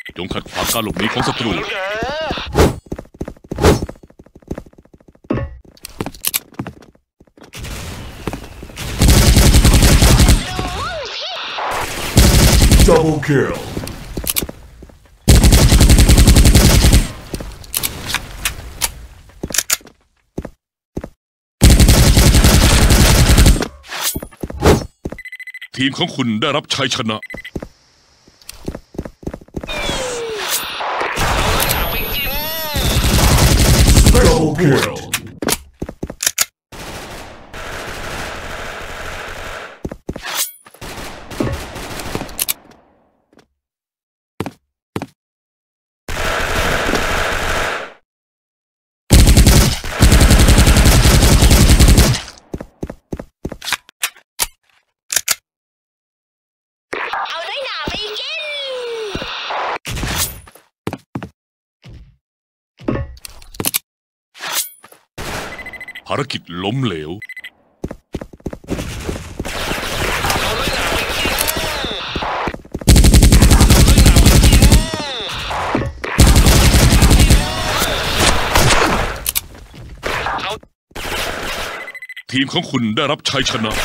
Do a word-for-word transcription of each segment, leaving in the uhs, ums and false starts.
จงขัดขวางการหลบหนีของศัตรู Double kill. ทีมของคุณได้รับชัยชนะ Double kill. ภารกิจล้มเหลวทีมของคุณได้รับชัยชนะ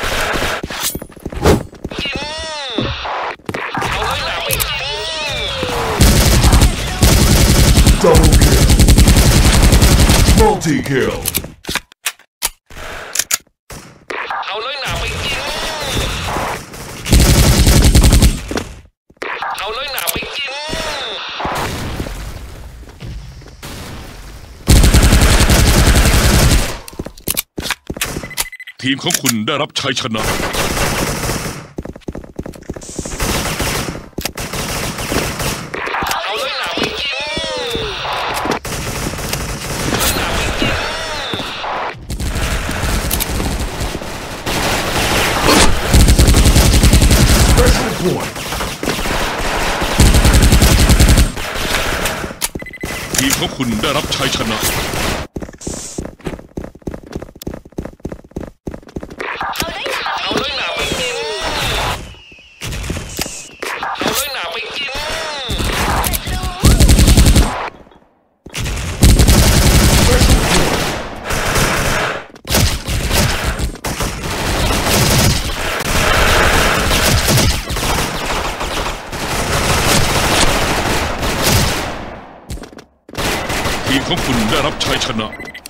Double kill. Multi kill. เอาเลยหนาไปกินเอาเลยหนาไปกินทีมของคุณได้รับชัยชนะเอาเลยหนาไปกินหนาไปกิน Special point. ทีมของคุณได้รับชัยชนะเอาเลยหนาไปกินเอาเลยหนาไปกินทีมของคุณได้รับชัยชนะ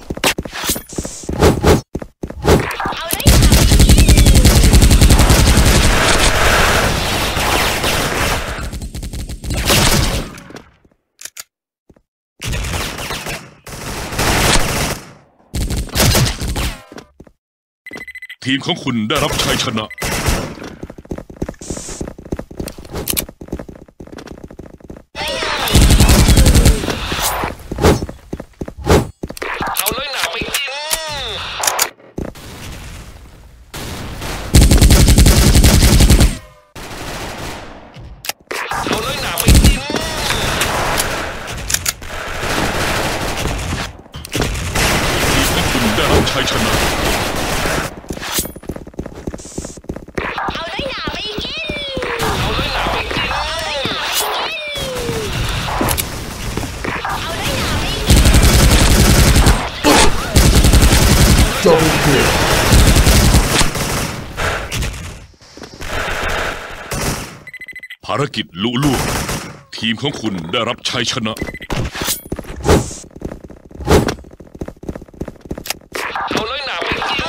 ทีมของคุณได้รับชัยชนะเอาเลยหนาไปกินเอาเลยหนาไปกินทีมของคุณได้รับชัยชนะเอาเลยหนาไปกินเอาเลยหนาไปกิน Double kill. ภารกิจลุล่วงทีมของคุณได้รับชัยชนะเอาเลยหนาไปกิน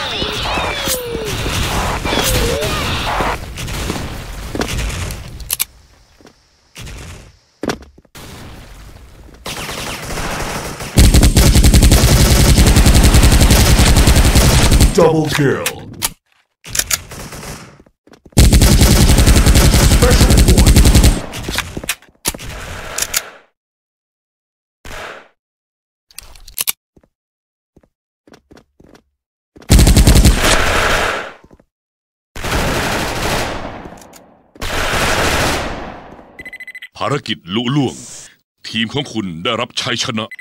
Double kill. Special point. ภารกิจลุล่วงทีมของคุณได้รับชัยชนะ